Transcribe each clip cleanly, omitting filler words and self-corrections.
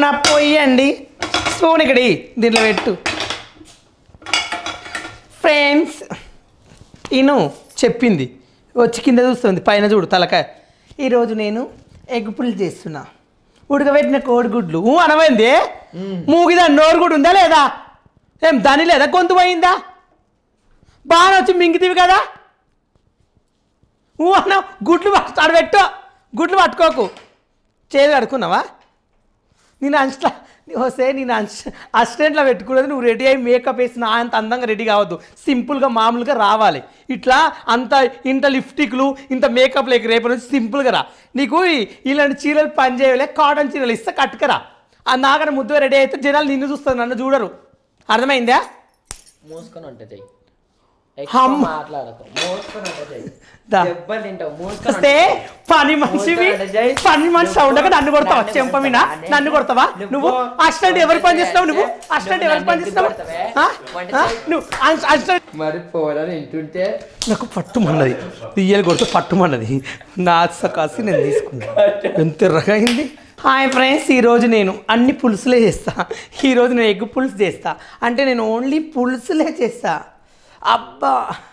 నా పొయ్యండి స్పూన్ ఇక్కడి దీంట్లో పెట్టు ఫ్రెండ్స్ ఇను చెప్పింది వచ్చి కింద చూస్తుంది పైన చూడు తలకాయ ఈరోజు నేను ఎగ్ పులుసు చేస్తున్నా ఉడకబెట్టిన కోడిగుడ్లు అనమైంది మూగిదా నోరు కూడా ఉందా లేదా ఏం దాని లేదా గొంతు పోయిందా బాగా వచ్చి మింగితివి కదా అన్న గుడ్లు ఆడబెట్టు గుడ్లు పట్టుకోకు చేదు కడుక్కున్నావా నేను వస్తే నేను అసిస్టెంట్లో పెట్టుకున్నది నువ్వు రెడీ అయ్యి మేకప్ వేసిన అంత అందంగా రెడీ కావద్దు సింపుల్గా మామూలుగా రావాలి ఇట్లా అంత ఇంత లిప్స్టిక్లు ఇంత మేకప్ లేక రేపు నుంచి సింపుల్గా రా నీకు ఇలాంటి చీరలు పని చేయలే కాటన్ చీరలు ఇస్తే కట్టుకరా నాకన్నా ముద్దుగా రెడీ అయితే జనాలు నిన్ను చూస్తారు నన్ను చూడరు అర్థమైందా మూసుకొని ఉంటుంది పని మనిషి ఉండగా నన్ను కొడతావా చెంపమినా నన్ను కొడతావా నువ్వు అసిస్టెంట్ ఎవరు పని చేస్తున్నావు నువ్వు అసిస్టెంట్ ఎవరు పని చేస్తున్నావు నాకు పట్టుమన్నది తీయలు కొడుతూ పట్టుమన్నది నా కాసి నేను తీసుకున్నా ఎంత ఎర్రగా అయింది హాయ్ ఫ్రెండ్స్ ఈరోజు నేను అన్ని పులుసులే చేస్తా ఈరోజు నేను ఎగ్ పులుసు చేస్తా అంటే నేను ఓన్లీ పులుసులే చేస్తా అబ్బా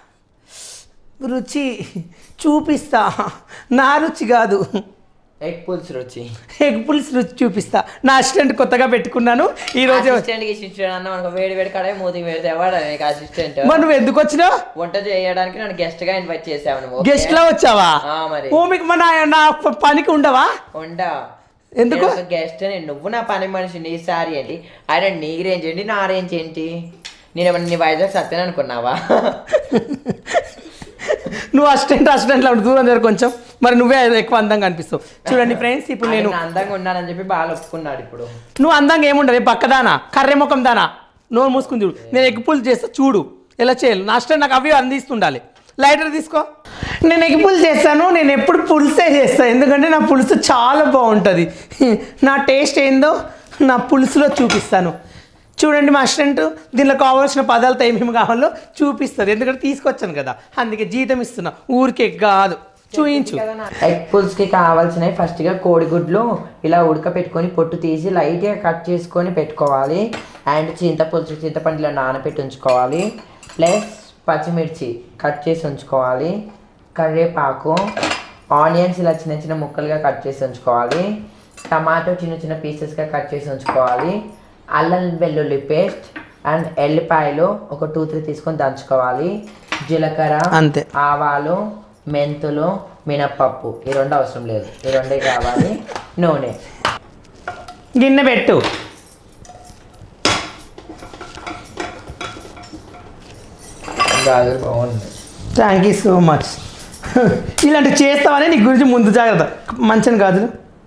రుచి చూపిస్తా నా రుచి కాదు ఎగ్ పులుసు రుచి చూపిస్తా నా అసిస్టెంట్ కొత్తగా పెట్టుకున్నాను ఈరోజు వేడి వేడి కడాయి మూతి పెడితే అసిస్టెంట్ నువ్వు ఎందుకు వచ్చినావు వంట చేయడానికి నన్ను గెస్ట్ గా ఇన్వైట్ చేసావు గెస్ట్ లో వచ్చావా మరి నా పనికి ఉండవా ఎందుకు గెస్ట్ నువ్వు నా పని మనిషి నీ సారీ ఏంటి ఆయన నీ రేంజ్ ఏంటి నా రేంజ్ ఏంటి నేనేమన్నా నీ వైజాగ్ సత్యాన్ని అనుకున్నావా నువ్వు అసిస్టెంట్లో దూరం జరు కొంచెం మరి నువ్వే ఎక్కువ అందంగా అనిపిస్తావు చూడండి ఫ్రెండ్స్ ఇప్పుడు నేను అందంగా ఉన్నానని చెప్పి బాగా ఒప్పుకున్నాడు ఇప్పుడు నువ్వు అందంగా ఏముండదు పక్కదానా కర్రె ముఖం దానా నోరు మూసుకుని చూడు నేను ఎగ్ పులుసు చేస్తా చూడు ఎలా చేయాలి నా అసిస్టెంట్ నాకు అవి అందిస్తుండాలి లైటర్ తీసుకో నేను ఎగ్ పులుసు చేస్తాను నేను ఎప్పుడు పులుసే చేస్తాను ఎందుకంటే నా పులుసు చాలా బాగుంటుంది నా టేస్ట్ ఏందో నా పులుసులో చూపిస్తాను చూడండి మా అసిస్టెంట్ దీనిలో కావాల్సిన పదార్థాలు ఏమేమి కావాలో చూపిస్తారు ఎందుకంటే తీసుకొచ్చాను కదా అందుకే జీతం ఇస్తున్నా ఊరికే కాదు చూయించు ఎగ్ పులుసుకి కావాల్సినవి ఫస్ట్గా కోడిగుడ్లు ఇలా ఉడకపెట్టుకొని పొట్టు తీసి లైట్గా కట్ చేసుకొని పెట్టుకోవాలి అండ్ చింతపండులో నానబెట్టి ఉంచుకోవాలి ప్లస్ పచ్చిమిర్చి కట్ చేసి ఉంచుకోవాలి కరివేపాకు ఆనియన్స్ ఇలా చిన్న చిన్న ముక్కలుగా కట్ చేసి ఉంచుకోవాలి టమాటో చిన్న చిన్న పీసెస్గా కట్ చేసి ఉంచుకోవాలి అల్లం వెల్లుల్లి పేస్ట్ అండ్ ఎల్లిపాయలు ఒక 2-3 తీసుకొని దంచుకోవాలి జీలకర్ర అంతే ఆవాలు మెంతులు మినప్పప్పు ఈ రెండు అవసరం లేదు ఈ రెండే కావాలి నూనె గిన్నె పెట్టు బాగుంది థ్యాంక్ యూ సో మచ్ ఇలాంటివి చేస్తామని నీ గురించి ముందు జాగ్రత్త మంచిని గాజులు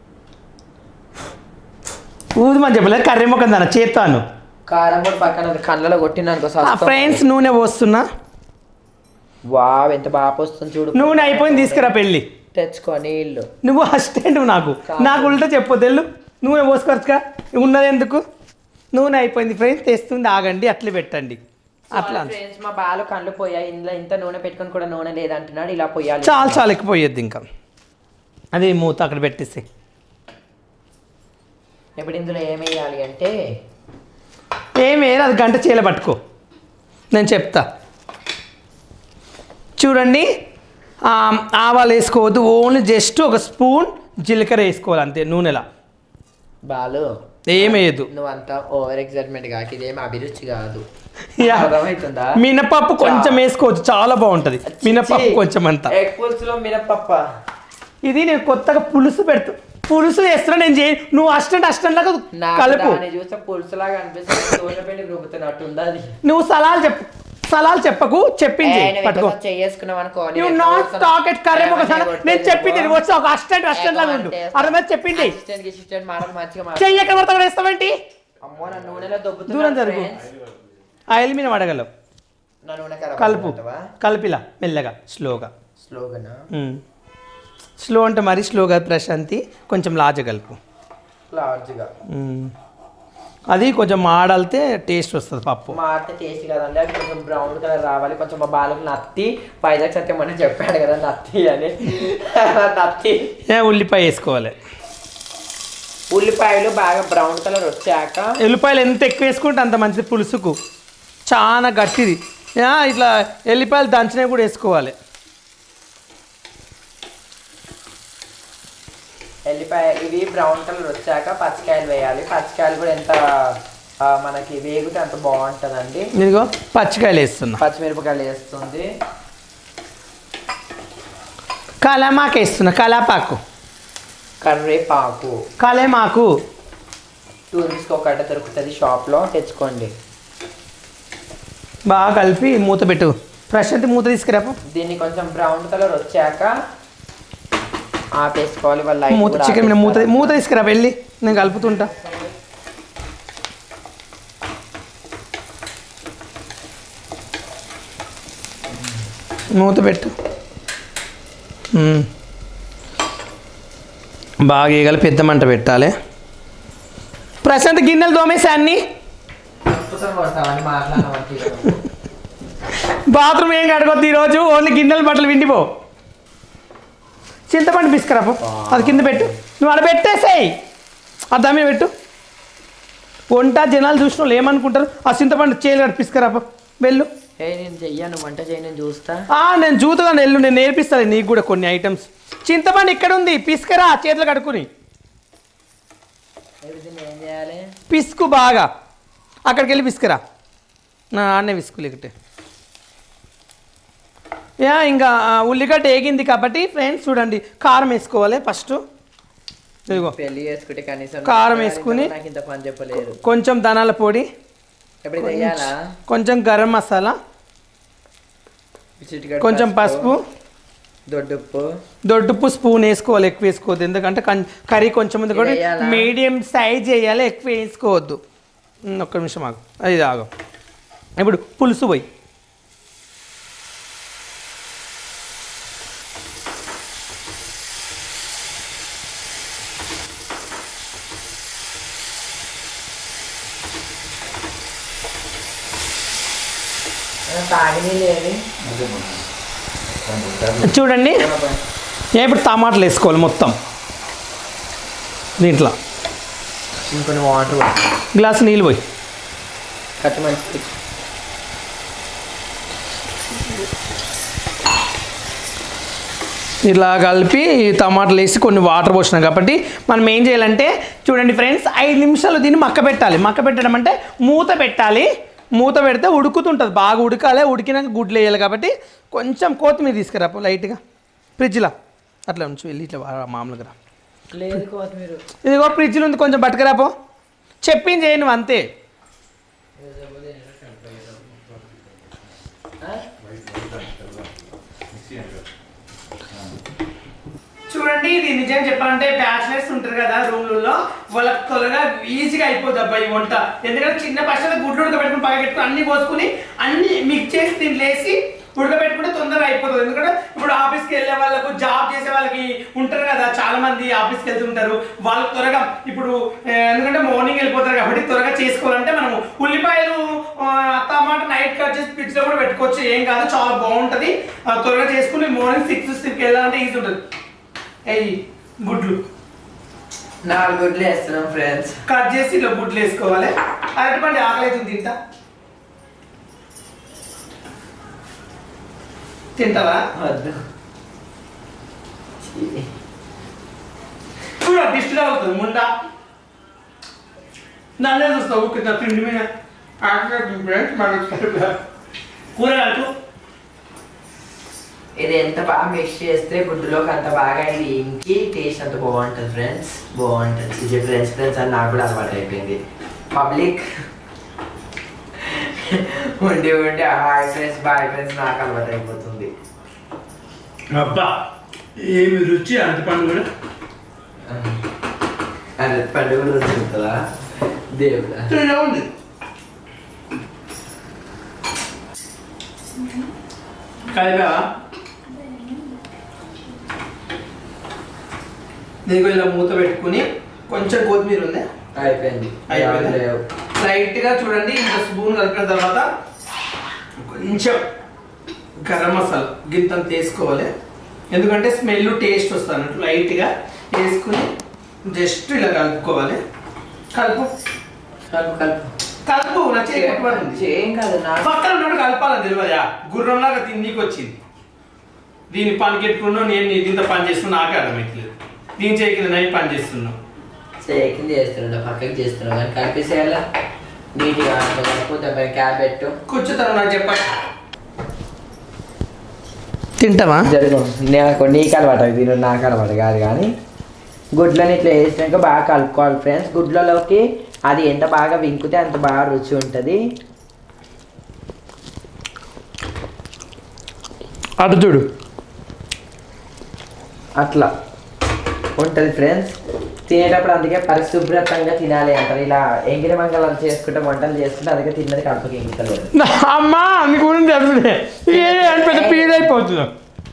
ఊదుమని చెప్పలేదు కర్రీ మొక్కం దాన చేస్తాను కారం కూడా పక్కన కళ్ళలో కొట్టినాను ఫ్రెండ్స్ నూనె పోస్తున్నా వావ్ ఎంత బాగా పోస్తుంది చూడు నూనె అయిపోయింది తీసుకురా పెళ్ళి తెచ్చుకో నీళ్ళు నువ్వు అసిస్టెంట్ నాకు ఉల్టా చెప్పొద్దు నూనె పోసుకోవచ్చుగా ఉన్నది ఎందుకు నూనె అయిపోయింది ఫ్రెండ్స్ తెస్తుంది ఆగండి అట్లే పెట్టండి అట్లా ఫ్రెండ్స్ మా బాలు కళ్ళు పోయాయి ఇందులో ఇంత నూనె పెట్టుకొని కూడా నూనె లేదంటున్నాడు ఇలా పోయాలి చాలా ఎక్కువ ఇంకా అది మూత అక్కడ పెట్టేసి ఇప్పుడు ఇందులో ఏమేయాలి అంటే ఏమేయాలి అది గంట చీల పట్టుకో నేను చెప్తా చూడండి ఆవాలు వేసుకోవద్దు ఓన్లీ జస్ట్ ఒక స్పూన్ జీలకర్ర వేసుకోవాలి అంతే నూనెలా బాలు ఏమేయదు నువ్వు అంతా ఓవర్ ఎక్సైట్మెంట్ కాక ఇదేం అభిరుచి కాదు అర్థమవుతుందా మినపప్పు కొంచెం వేసుకోవచ్చు చాలా బాగుంటుంది మినపప్పు కొంచెం అంతా ఎగ్ పులుసులో మినపప్ప ఇది నేను కొత్తగా పులుసు చేస్తున్నా నేను నువ్వు అసిస్టెంట్ లాగా కలుపు చూస్తే పులుసులాగా అనిపిస్తుంది నువ్వు సలాలు చెప్పకు చెప్పింది పట్టుకో నేను చెప్పింది వచ్చి ఒక అసిస్టెంట్ లాగా ఉండు అర్థమైతే చెప్పింది చెయ్యక పడతా వేస్తావేంటి దూరం జరుగు ఆయిల్ మీద వడగలవు కలిపిలా మెల్లగా స్లోగా స్లో అంటే మరీ స్లోగా ప్రశాంతి కొంచెం లార్జ్గా అది కొంచెం మాడలితే టేస్ట్ వస్తుంది పప్పు మాడితే టేస్ట్ కదండి అది కొంచెం బ్రౌన్ కలర్ రావాలి కొంచెం మా బాలకు నత్తి వైజాగ్ సత్యం అని చెప్పాడు కదా నత్తి అని నత్తి ఉల్లిపాయ వేసుకోవాలి ఉల్లిపాయలు బాగా బ్రౌన్ కలర్ వచ్చాక ఎల్లిపాయలు ఎంత ఎక్కువ వేసుకుంటే అంత మంచిది పులుసుకు, చాలా గట్టిది. ఇట్లా ఎల్లిపాయలు దంచినవి కూడా వేసుకోవాలి. ఎల్లిపాయ ఇవి బ్రౌన్ కలర్ వచ్చాక పచ్చికాయలు వేయాలి. పచ్చికాయలు కూడా ఎంత మనకి వేగితే అంత బాగుంటుందండి. ఇదిగో పచ్చికాయలు వేస్తున్నా, పచ్చిమిరపకాయలు వేస్తుంది, కలామాకు వేస్తున్నా, కలాపాకు, కరివేపాకు, కలేమాకు. 2 రూపీస్కి ఒక కట్ట దొరుకుతుంది షాప్లో, తెచ్చుకోండి. బాగా కలిపి మూత పెట్టు. ప్రశాంత్ మూత తీసుకురాపు. దీన్ని కొంచెం బ్రౌన్ కలర్ వచ్చాక ఆపేసుకోవాలి. మూత చికెన్ మూత తీసుకురా వెళ్ళి, నేను కలుపుతుంటా. మూత పెట్టు. బాగా వేయగల పెద్ద మంట పెట్టాలి. ప్రశాంత్ గిన్నెలు తోమేసా అన్ని. బాత్రూమ్ ఏం కడగొద్దు ఈరోజు, ఓన్లీ గిన్నెలు బట్టలు విండిపో. చింతపండు పిసుకురాపు, అది కింద పెట్టు. నువ్వు అక్కడ పెట్టేసేయి, ఆ దమ్మి పెట్టు. వంట జనాలు చూసిన వాళ్ళు ఏమనుకుంటారు? ఆ చింతపండు చేయాలి కట్టి పిసుకురాపు వెళ్ళు. నేను చెయ్యను, వంట చేయి, నేను చూస్తా. నేను చూతుగా వెళ్ళు, నేను నేర్పిస్తాను నీకు కూడా కొన్ని ఐటమ్స్. చింతపండు ఇక్కడ ఉంది, పిసుకరా చేతులు కడుక్కుని. ఏం చేయాలి? పిసుకు బాగా, అక్కడికి వెళ్ళి పిసుకురా. ఆడనే పిసుకు లేకటే. ఇంకా ఉల్లిగడ్డ వేగింది కాబట్టి ఫ్రెండ్స్ చూడండి, కారం వేసుకోవాలి ఫస్ట్. ఇదిగో పెళ్లి చేసుకుంటే కనీసం కారం వేసుకుని, నాకు ఇంత పని చెప్పలేరు. కొంచెం ధనాల పొడి, కొంచెం గరం మసాలా, కొంచెం పసుపు, దొడ్డుప్పు స్పూన్ వేసుకోవాలి. ఎక్కువ వేసుకోవద్దు, ఎందుకంటే కర్రీ కొంచెం ఉంది కూడా మీడియం సైజ్ వేయాలి, ఎక్కువ వేసుకోవద్దు. ఒక్క నిమిషం ఆగు, అది ఆగు. ఇప్పుడు పులుసు పోయి, చూడండి. ఇప్పుడు టమాటాలు వేసుకోవాలి మొత్తం దీంట్లో. ఇంకొన్ని వాటర్, గ్లాసు నీళ్ళు పోయి, ఇలా కలిపి టమాటాలు వేసి కొన్ని వాటర్ పోసినాం కాబట్టి మనం ఏం చేయాలంటే చూడండి ఫ్రెండ్స్, 5 నిమిషాలు దీన్ని మక్క పెట్టాలి. మక్క పెట్టడం అంటే మూత పెట్టాలి. మూత పెడితే ఉడుకుతుంటుంది, బాగా ఉడకాలి. ఉడికినాక గుడ్లు వేయాలి కాబట్టి కొంచెం కొత్తిమీర తీసుకురాపు లైట్గా, ఫ్రిడ్జ్లో అట్లా ఉంచు. వెళ్ళి ఇట్లా మామూలుగా లేదు కొత్తిమీర, ఇదిగో ఫ్రిడ్జ్లో ఉంది, కొంచెం పట్టుకురాపో. చెప్పింది చేయి నువ్వు అంతే. చూడండి, ఇది నిజం చెప్పాలంటే బ్యాచిలర్స్ ఉంటారు కదా రూమ్లలో, వాళ్ళకి త్వరగా ఈజీగా అయిపోద్ది అబ్బాయి వంట. ఎందుకంటే చిన్న పక్షాలు గుడ్లు ఉడకబెట్టుకుని పక్క పెట్టుకుని అన్ని పోసుకుని అన్ని మిక్స్ చేసి దీంట్లో వేసి ఉడకబెట్టుకుంటే తొందరగా అయిపోతుంది. ఎందుకంటే ఇప్పుడు ఆఫీస్కి వెళ్ళే వాళ్ళకు, జాబ్ చేసే వాళ్ళకి ఉంటారు కదా, చాలా మంది ఆఫీస్కి వెళ్తుంటారు. వాళ్ళకి త్వరగా ఇప్పుడు ఎందుకంటే మార్నింగ్ వెళ్ళిపోతారు కాబట్టి త్వరగా చేసుకోవాలంటే మనము ఉల్లిపాయలు టమాటా నైట్ కట్ చేసి ఫ్రిడ్జ్లో కూడా పెట్టుకోవచ్చు, ఏం కాదు, చాలా బాగుంటుంది. త్వరగా చేసుకుని మార్నింగ్ 6 వెళ్ళాలంటే ఈజీ ఉంటుంది. గుడ్లు 4 గుడ్లు వేస్తున్నాం ఫ్రెండ్స్. కట్ చేసి ఇలా గుడ్లు వేసుకోవాలి. అరటిపండు ఆకలి అవుతుంది, తింటా తింటావా? చూడ డిస్ట్గా అవుతుంది ముండా, నన్నే చూస్తావు తిండి మీద. కూరగాయలు ఇది ఎంత బాగా మిక్స్ చేస్తే గుడ్డులోకి అంత బాగా ఇది ఇంకి టేస్ట్ అంత బాగుంటుంది ఫ్రెండ్స్, బాగుంటుంది. ఇది ఫ్రెండ్స్ అని నాకు కూడా అలవాటు అయిపోయింది. పబ్లిక్ ఉండి హాయ్ ఫ్రెండ్స్ బాయ్ ఫ్రెండ్స్ నాకు అలవాటు అయిపోతుంది. అబ్బా ఏమి రుచి అరటిపండు కూడా. అరటిపండు కూడా రుచి ఉంటుందా దేవుడా? ఉంది. కలిపా దీనికి ఇలా మూత పెట్టుకుని కొంచెం కొత్తిమీర ఉంది, అయిపోయింది. లైట్గా చూడండి. ఇంకా స్పూన్ కలిపిన తర్వాత కొంచెం గరం మసాలా గింతంత వేసుకోవాలి, ఎందుకంటే స్మెల్ టేస్ట్ వస్తుంది అన్నట్టు. లైట్గా వేసుకుని జస్ట్ ఇలా కలుపుకోవాలి. కలుపు కలుపు కలుపు కలుపు నా చేయి పట్టుకోండి. ఏం కాదు నా పక్కన ఉన్నప్పుడు కలపాలని తెలియదా? గుర్రంలాగా నీకు వచ్చింది. దీన్ని పని పెట్టుకున్నావు, నేను ఇంత పని చేస్తున్నా నాకే అర్థమైతలేదు. దీని చేయి కింద నేను పని చేస్తున్నావు. చేకింది చేస్తున్నాడు, పక్కకి చేస్తున్నావు కానీ కలిపేసేయాలా నీట్గా. లేకపోతే క్యాబ్ పెట్టు కూర్చుతాను నాకు చెప్పండి. తింటావా? జరుగు నాకు నీకు అలవాటు తిను, నాకు అలవాటు కాదు. కానీ గుడ్లని ఇట్లా వేసినాక బాగా కలుపుకోవాలి ఫ్రెండ్స్. గుడ్లలోకి అది ఎంత బాగా వింకుతే అంత బాగా రుచి ఉంటుంది. అటు చూడు అట్లా ఉంటుంది ఫ్రెండ్స్. తినేటప్పుడు అందుకే పరిశుభ్రతంగా తినాలి అంటారు. ఇలా ఎంగిలి మంగళాలు చేసుకుంటే వంటలు చేసుకుంటే అందుకే తిన్నది కడుపుకి ఎంగుతలేదు. అమ్మా నీ గురించి తెలుసులే, పెద్ద పీడ అయిపోతుంది.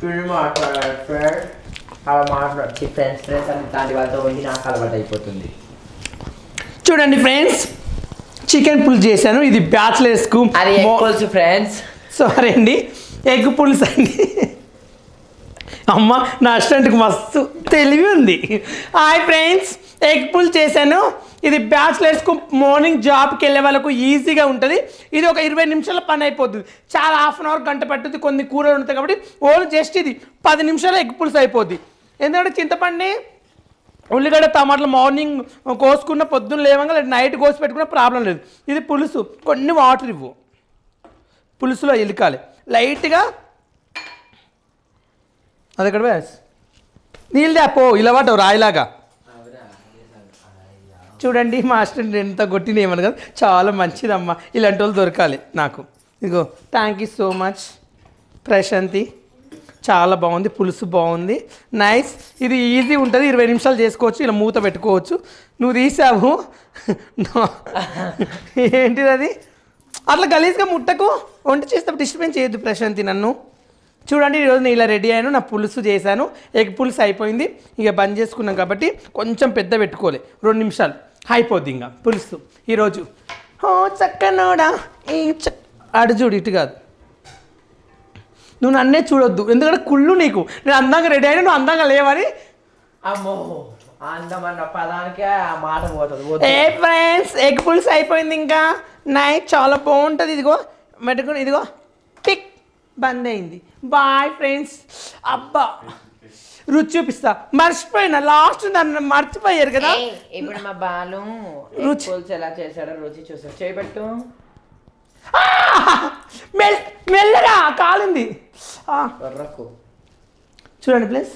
అలా మాట్లాడి ఫ్రెండ్స్ అలాంటి వాళ్ళతో వండి నాకు అలవాటు అయిపోతుంది. చూడండి ఫ్రెండ్స్, చికెన్ పులుసు చేశాను. ఇది బ్యాచిలర్స్కు. అది ఎగ్ పులుసు ఫ్రెండ్స్. సారీ అండి, ఎగ్ పులుసు అండి. అమ్మ నా అసిస్టెంట్కి మస్తు తెలివి ఉంది. హాయ్ ఫ్రెండ్స్, ఎగ్ పులుసు చేశాను. ఇది బ్యాచిలర్స్కు మార్నింగ్ జాబ్కి వెళ్ళే వాళ్ళకు ఈజీగా ఉంటుంది. ఇది ఒక 20 నిమిషాల పని అయిపోతుంది. చాలా హాఫ్ అన్ అవర్ గంట పట్టుద్ది. కొన్ని కూరలు ఉంటాయి కాబట్టి ఓన్లీ జస్ట్ ఇది 10 నిమిషాలు ఎగ్ పులుసు అయిపోద్ది. ఎందుకంటే చింతపండి, ఉల్లిగడ్డ, టమాటాలు మార్నింగ్ కోసుకున్న పొద్దున్న లేవంగా నైట్ కోసి పెట్టుకున్న ప్రాబ్లం లేదు. ఇది పులుసు, కొన్ని వాటర్ ఇవ్వు. పులుసులో ఎలికాలి లైట్గా. అది ఎక్కడ వేస్ నీళ్ళు పో, ఇలా వాటవు రాయిలాగా. చూడండి మా అసిస్టెంట్ ఎంత కొట్టిన ఏమని కదా, చాలా మంచిదమ్మా. ఇలాంటి వాళ్ళు దొరకాలి నాకు. ఇదిగో thank you so much Prashanti. చాలా బాగుంది, పులుసు బాగుంది, నైస్. ఇది ఈజీ ఉంటుంది, 20 నిమిషాలు చేసుకోవచ్చు. ఇలా మూత పెట్టుకోవచ్చు. నువ్వు తీసావు ఏంటిది అది? అట్లా గలీజ్గా ముట్టకు. వంట చేస్తే డిస్టర్బెన్స్ చేయొద్దు ప్రశాంతి నన్ను. చూడండి ఈరోజు నేను ఇలా రెడీ అయ్యాను. నా పులుసు చేశాను, ఎగ్ పులుసు అయిపోయింది. ఇక బంద్ చేసుకున్నాం కాబట్టి కొంచెం పెద్ద పెట్టుకోలే, 2 నిమిషాలు అయిపోద్ది ఇంకా పులుసు ఈరోజు. చక్కనోడా అడు చూడు, ఇటు కాదు. నువ్వు నన్నే చూడొద్దు, ఎందుకంటే కుళ్ళు నీకు. నేను అందంగా రెడీ అయినా నువ్వు అందంగా లేవని. అమ్మో అందమన్న పదానికే ఆ మాట పోతుంది. ఏ ఫ్రెండ్స్, ఎగ్ పులుసు అయిపోయింది. ఇంకా నైట్ చాలా బాగుంటుంది. ఇదిగో మెట్టుకుని, ఇదిగో పిక్ బంద్ అయింది. Bye friends. అబ్బా రుచి చూపిస్తా, మర్చిపోయినా లాస్ట్ నన్ను మర్చిపోయారు కదా. ఇప్పుడు మా బాలు రుచి ఎలా చేశాడో రుచి చూసాడు. చేయబట్టు మెల్లగా కాలింది. చూడండి ప్లీజ్.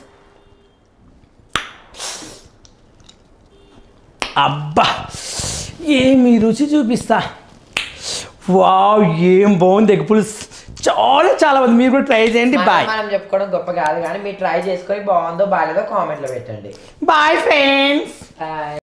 అబ్బా ఏమి రుచి చూపిస్తా. వావ్ ఏం బాగుంది ఎగ్ పులుసు. చాలా మంది మీరు కూడా ట్రై చేయండి. బాయ్. మనం చెప్పుకోవడం గొప్ప కాదు కానీ మీరు ట్రై చేసుకొని బాగుందో బాగాలేదో కామెంట్లో పెట్టండి. Bye friends. బాయ్.